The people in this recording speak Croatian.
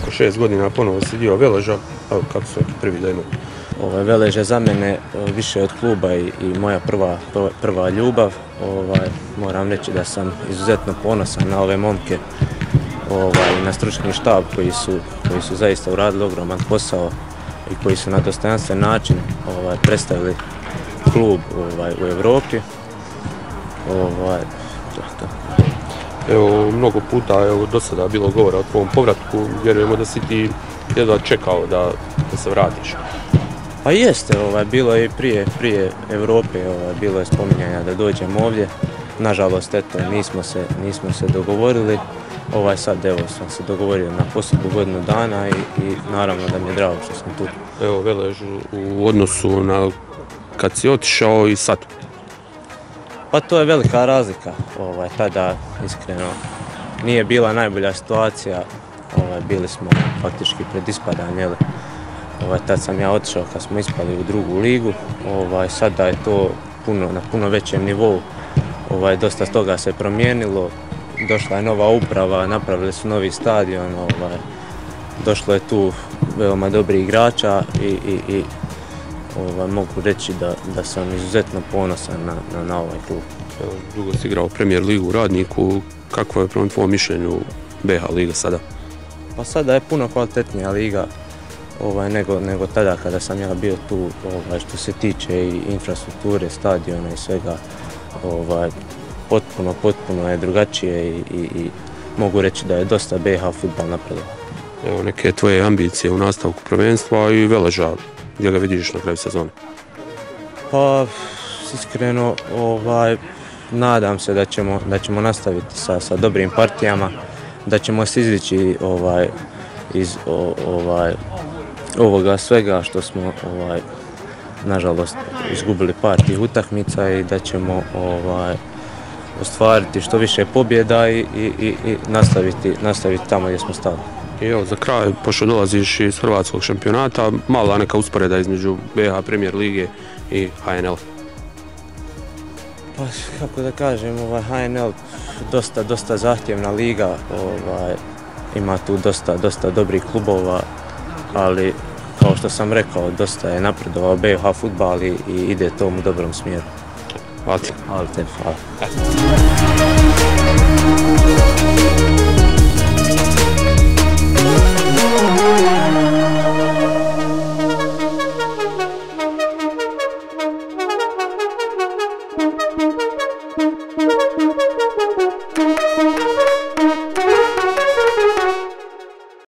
nakon 6 godina ponovo si dio Veleža, kako su neki prvi dani? Velež je za mene više od kluba i moja prva ljubav. Moram reći da sam izuzetno ponosan na ove momke i na stručni štab koji su zaista uradili ogroman posao i koji su na dostojanstven način predstavili klub u Europi. Evo, mnogo puta do sada bilo govora o tvom povratku, vjerujemo da si ti jedva čekao da se vratiš. Pa jeste, bilo je i prije Europe, bilo je spominjanja da dođem ovdje. Nažalost, eto, nismo se dogovorili. Sad evo sam se dogovorio na posljednju godinu dana i naravno da mi je drago što sam tu. Evo, Velež u odnosu na kad si otišao i sad? Pa to je velika razlika. Tada iskreno nije bila najbolja situacija. Bili smo faktički pred ispadanjem. Tad sam ja otišao kad smo ispali u drugu ligu. Sada je to na puno većem nivou. Dosta toga se promijenilo. Došla je nova uprava, napravili su novi stadion. Došlo je tu veoma dobri igrača i mogu reći da sam izuzetno ponosan na ovaj klub. Dugo si igrao Premier ligu u Radniku. Kako je prema tvojom mišljenju BH liga sada? Pa sada je puno kvalitetnija liga nego tada kada sam ja bio tu, što se tiče i infrastrukture, stadiona i svega. Potpuno je drugačije i mogu reći da je dosta BH fudbal napredovao. Evo, neke tvoje ambicije u nastavku prvenstva i Veleža, gdje ga vidiš na kraju sezone? Pa, iskreno, nadam se da ćemo nastaviti sa dobrim partijama, da ćemo se izvući iz ovoga svega što smo nažalost izgubili par tih utakmica i da ćemo ostvariti što više pobjeda i nastaviti tamo gdje smo stali. I evo, za kraj, pošto dolaziš iz hrvatskog šampionata, mala neka usporeda između BH Premier lige i HNL. Pa, kako da kažem, HNL dosta zahtjevna liga, ima tu dosta dobrih klubova, ali kao što sam rekao, dosta je napredovao BH fudbal i ide to u dobrom smjeru. Hvala ti. Hvala tebi, hvala.